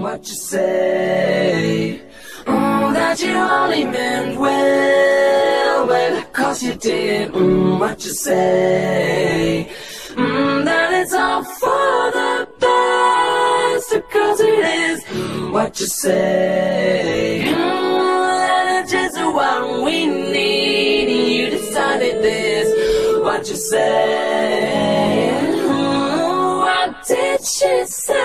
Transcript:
what you say. That you only meant well, well, 'cause you did, what you say. That it's all for the best, 'cause it is what you say. That it's just what we need, you decided this, what you say. What did she say?